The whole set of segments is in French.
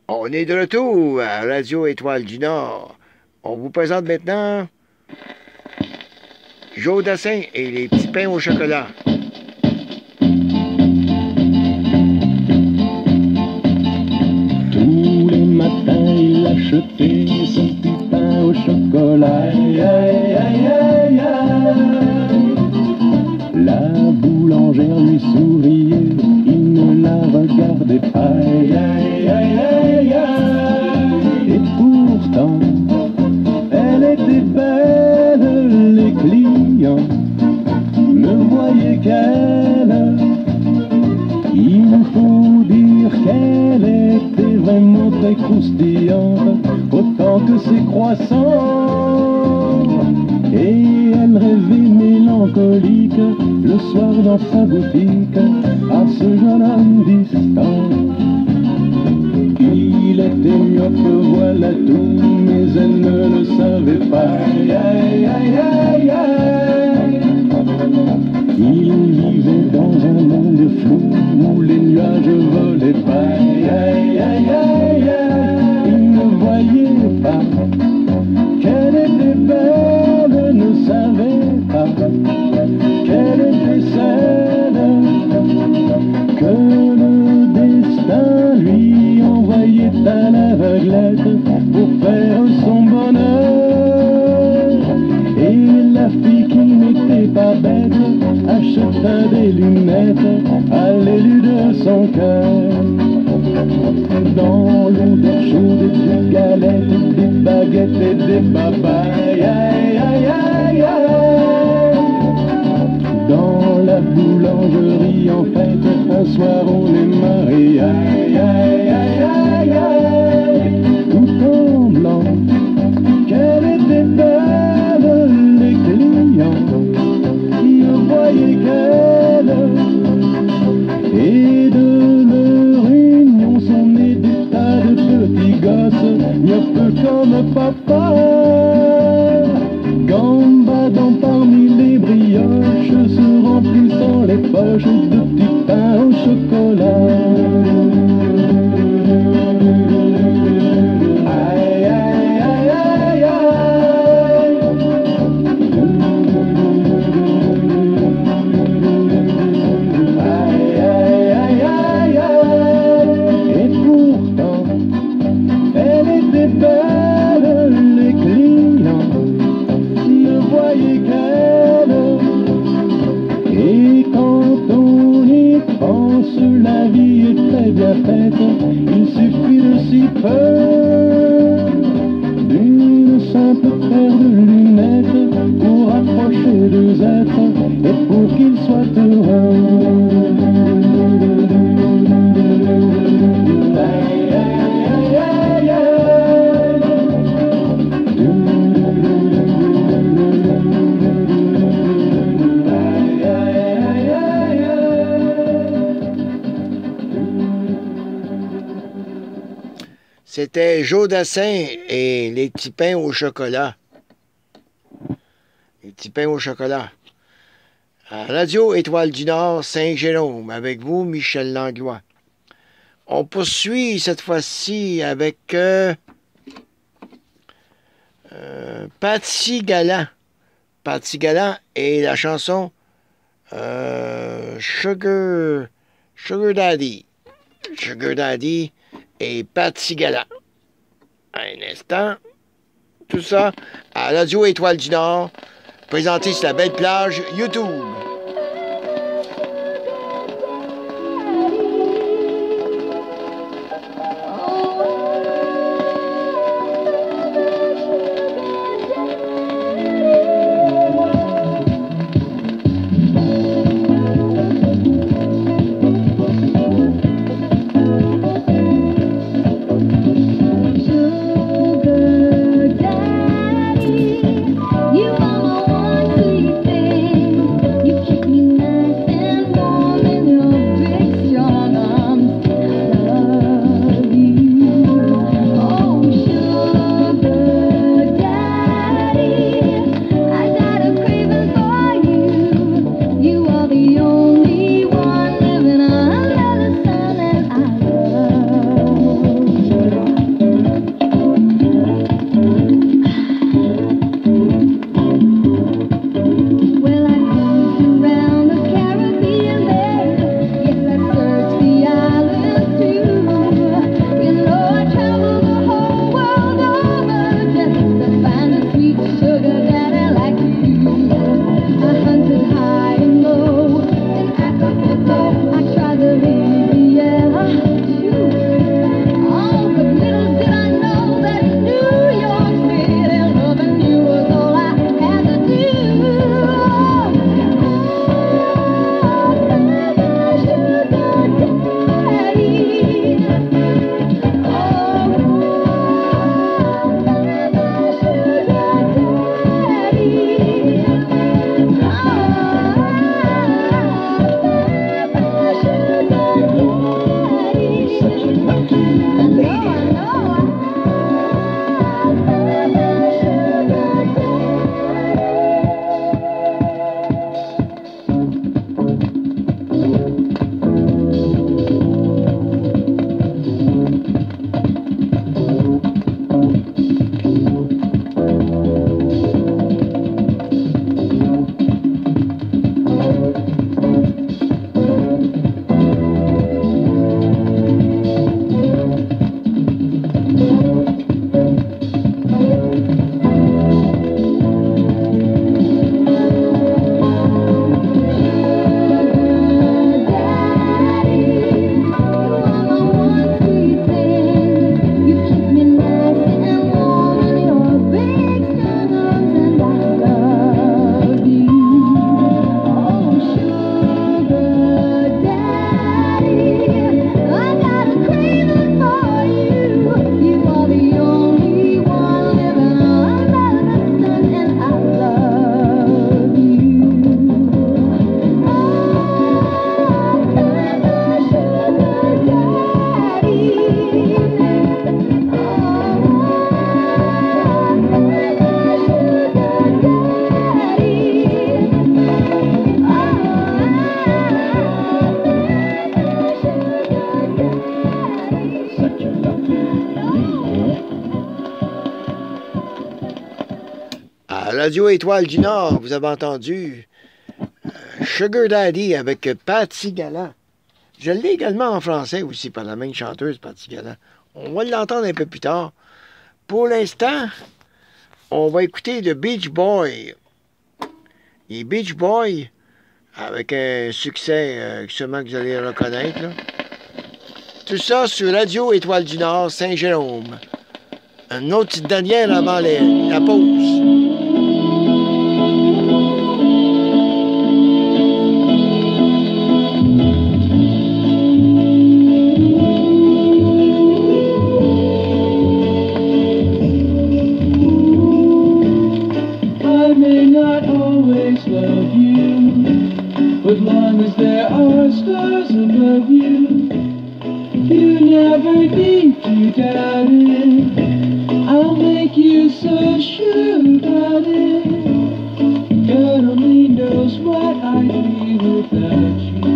On est de retour à Radio Étoile du Nord. On vous présente maintenant Joe Dassin et les petits pains au chocolat. Tous les matins, il achetait son petit pain au chocolat. Aïe, aïe, aïe, aïe, aïe. La boulangère lui souriait, il ne la regardait pas. Aïe, aïe, aïe, aïe, aïe. Et pourtant, elle était belle, les clients ne voyaient qu'elle. Il faut dire qu'elle était vraiment très croustillante, autant que ses croissants. Et elle rêvait mélancolique le soir dans sa boutique à ce jeune homme distant. Il était myope, voilà tout, mais elle ne le savait pas. Aïe, aïe, aïe, aïe, aïe. Il vivait dans un monde flou où les nuages volaient pas. Aïe, aïe, aïe, aïe, aïe. Il ne voyait pas qu'elle était belle, ne savait pas qu'elle était celle que le destin lui envoyait à l'aveuglette pour faire son bonheur. Et la fille qui n'était pas bête acheta des lunettes à l'élu de son cœur. Dans l'odeur chaude des galettes, des baguettes et des papayes. Aïe, aïe, aïe, aïe. Dans la boulangerie en fête, un soir on est mariés. Aïe, aïe, aïe, aïe, aïe. Tout en blanc, qu'elle était belle, les clients ne voyaient qu'elle. Et de leur union sont nés des tas de petits gosses, mieux comme papa. Gambadant parmi les brioches, se remplissant les poches de petits pains au chocolat. Aïe, aïe, aïe, aïe, aïe. Aïe, aïe, aïe, aïe. Et pourtant, elle était belle, les clients ne voyaient qu'elle. Et quand on y pense, la vie est très bien faite. Il suffit de si peu d'une simple paire de lunettes pour approcher deux êtres et pour qu'ils soient heureux. Aïe, aïe, aïe, aïe, aïe. Aïe, aïe, aïe, C'était Joe Dassin et les petits pains au chocolat. Les petits pains au chocolat. À Radio Étoile du Nord, Saint-Jérôme, avec vous, Michel Langlois. On poursuit cette fois-ci avec Patsy Galland. Patsy Galland et la chanson Sugar Daddy. Sugar Daddy et Patsy Galland. Un instant. Tout ça à Radio Étoile du Nord, présenté sur la belle plage YouTube. You are my one sweet thing. You Radio Étoile du Nord, vous avez entendu Sugar Daddy avec Patti Galland. Je l'ai également en français aussi par la même chanteuse, Patti Galland. On va l'entendre un peu plus tard. Pour l'instant, on va écouter The Beach Boys. Les Beach Boys, avec un succès sûrement que vous allez reconnaître. Là. Tout ça sur Radio Étoile du Nord, Saint-Jérôme. Un autre petite dernière avant la pause. As long as there are stars above you, you never need to doubt it. I'll make you so sure about it. God only knows what I'd be without you.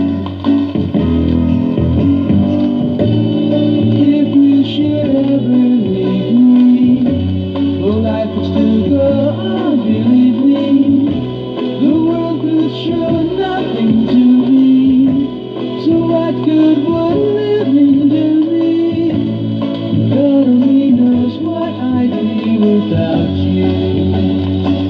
If you should ever leave me, well, life would still go on, believe me. The world could show nothing to me, so what good would living do me? God only knows what I'd be without you.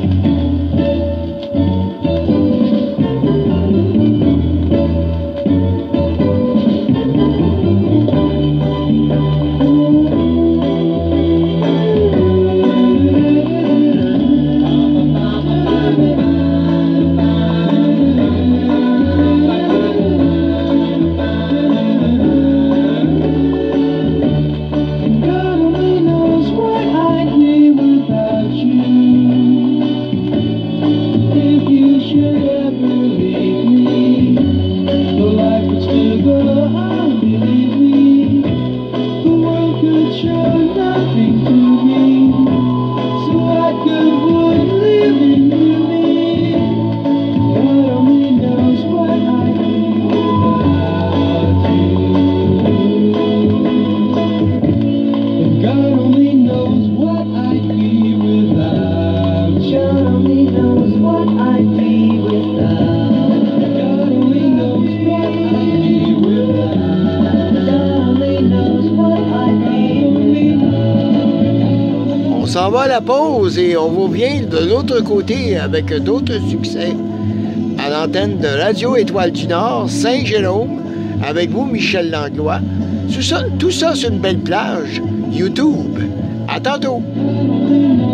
On va à la pause et on vous vient de l'autre côté avec d'autres succès à l'antenne de Radio Étoile du Nord, Saint-Jérôme, avec vous, Michel Langlois. Tout ça sur une belle plage, YouTube. À tantôt!